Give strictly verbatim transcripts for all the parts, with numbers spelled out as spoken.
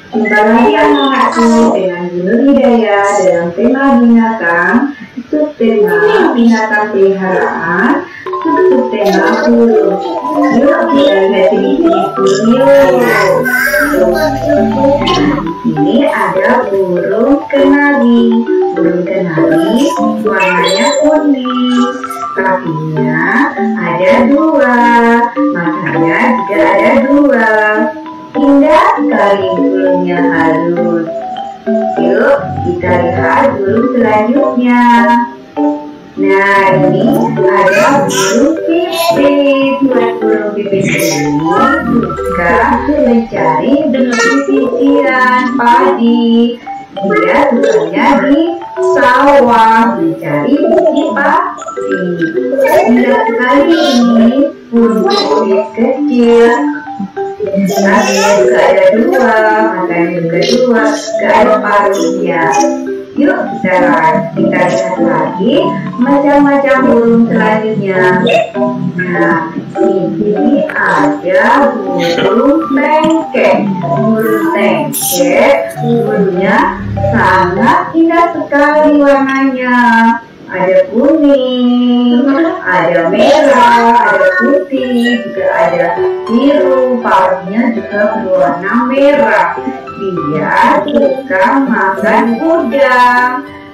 Jumpa lagi anak-anakku dengan Bu Nur Hidayah dalam tema binatang, subtema binatang peliharaan, subtema burung. Yuk kita lihat jenis burung yuk. Ini ada burung kenari. Burung kenari warnanya kuning. Kakinya ada dua, matanya juga ada dua. Indah sekali burungnya halus. Yuk kita lihat burung selanjutnya. Nah ini ada burung pipit. Burung pipit ini suka mencari bibit-bibitian padi. Dia sukanya di sawah mencari bibit padi. Indah sekali ini burung pipit kecil. Kakinya juga ada dua, matanya juga dua, gak ada paruhnya. Yuk kita kita lihat lagi macam-macam burung selanjutnya. Nah, ini ada burung tengkek. Burung tengkek, burungnya sangat indah sekali warnanya. Ada kuning, ada merah, ada putih, juga ada biru, paruhnya juga berwarna merah. Dia suka makan udang.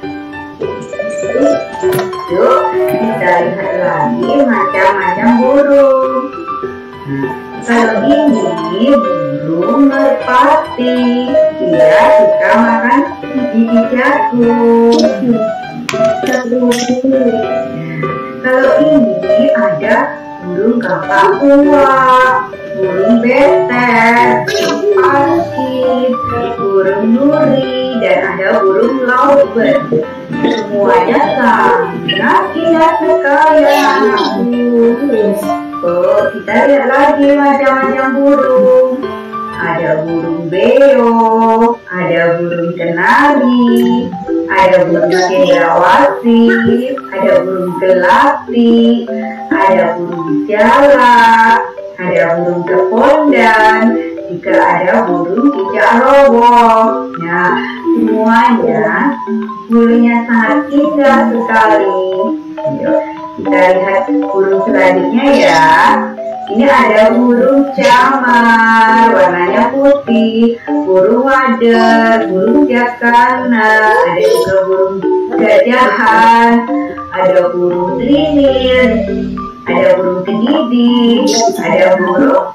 Yuk kita lihat lagi macam-macam burung. Nah, kalau ini burung merpati. Dia suka makan biji jagung. Kalau ini ada burung kakak tua, burung betet, parkit, burung nuri, dan ada burung lovebird. Semuanya sangat indah sekali anakku. Oh, kita lihat lagi macam-macam burung. Ada burung beo, ada burung kenari, ada burung cendrawasih, ada burung gelati, ada burung jala, ada burung kepondan, juga ada burung cicak rowo. Nah, semuanya burungnya sangat indah sekali. Yuk, kita lihat burung selanjutnya ya. Ini ada burung camar, warnanya putih, burung wader, burung jakana, ada juga burung gajahan, ada burung trinil, ada burung kedidi, ada burung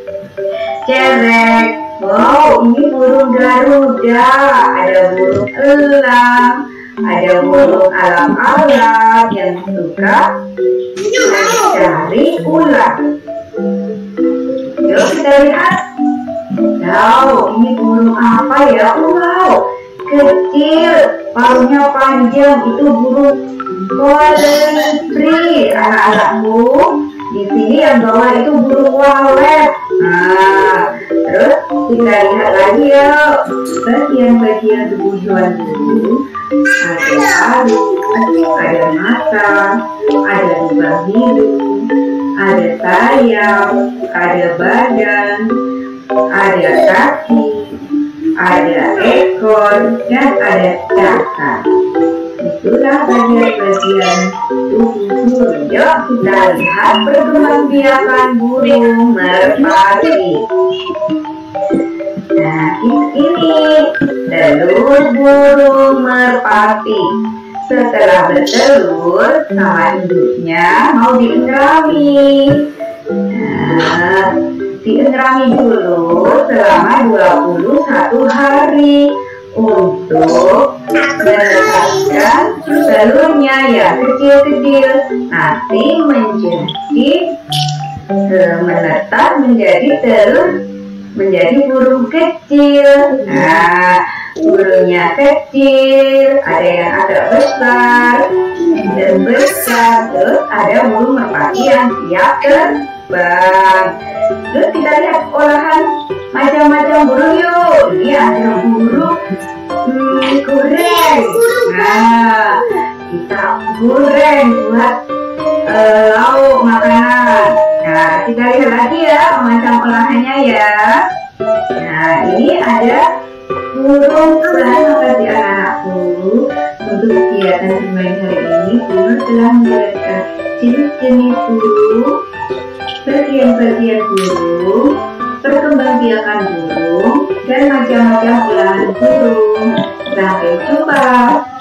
cerek. Wow, ini burung garuda, ada burung elang, ada burung alam-alam yang suka mencari ular. Yuk kita lihat. Wow, ini burung apa ya? Wow, kecil, paruhnya panjang. Itu burung kolibri. Anak-anakku, di sini yang bawah itu burung walet. Nah, terus kita lihat lagi ya bagian-bagian tubuh hewan itu. Ada paru, ada mata, ada lubang hidung, ada sayap, ada badan, ada kaki, ada ekor, dan ada cakar. Itulah bagian-bagian tubuh burung. Yuk kita lihat perkembangbiakan burung merpati. Nah, ini telur burung merpati. Setelah bertelur, sama induknya mau diengrami. Nah, diengrami dulu selama dua puluh satu hari untuk melepaskan telurnya ya kecil-kecil. Nanti menjadi menetas menjadi telur, menjadi burung kecil. Nah, burungnya kecil, ada yang agak besar dan besar. Terus ada burung merpati yang siap terbang. Terus kita lihat olahan macam-macam burung yuk. Ini ada burung hmm, goreng. Nah, kita goreng buat uh, lauk makanan. Nah, kita lihat lagi ya macam olahannya ya. Nah, Nah, ini ada burung. Terima kasih anak-anakku untuk kegiatan bermain hari ini. Guru telah menjelaskan jenis-jenis burung, bagian-bagian burung, perkembangbiakan burung, dan macam-macam olahan burung. Sampai jumpa.